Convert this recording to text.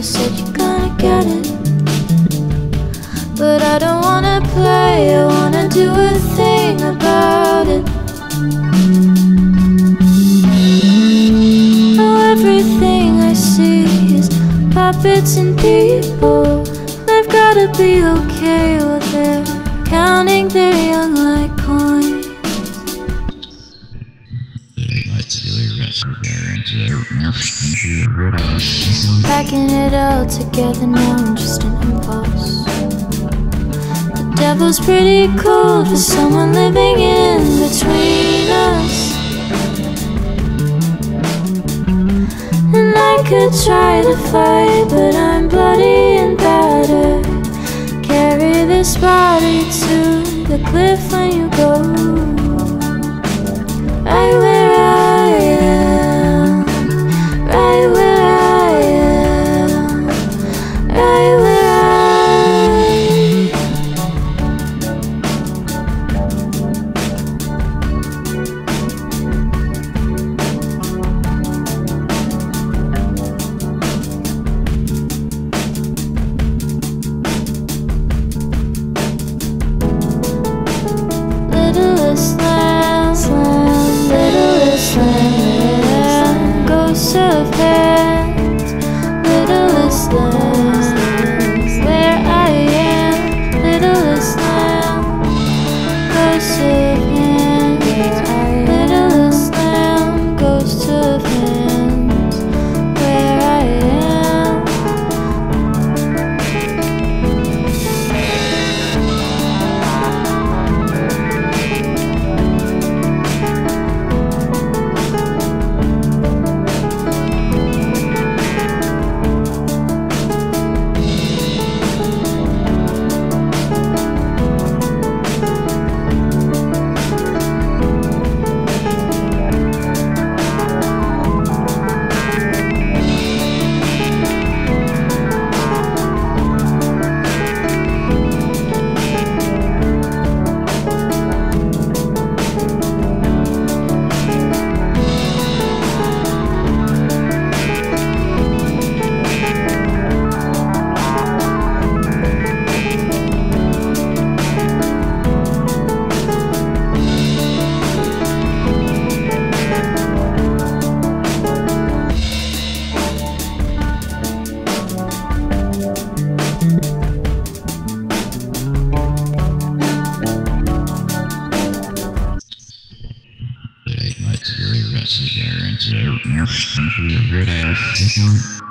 you said you're gonna get it. But I don't wanna play, I wanna do a thing about it. Oh, everything I see is puppets and people. They've gotta be okay with it, counting their young like coins. Packing it all together now in just an impulse. The devil's pretty cool for someone living in between us. And I could try to fight, but I'm bloody and battered. Carry this body to the cliff when you go. Right where I am, right where I am, right where littlest lamb, littlest lamb, ghosts of hands, littlest lamb, where I am, littlest lamb, ghosts of hands, littlest lamb, ghosts of hands, where I am. Good ass.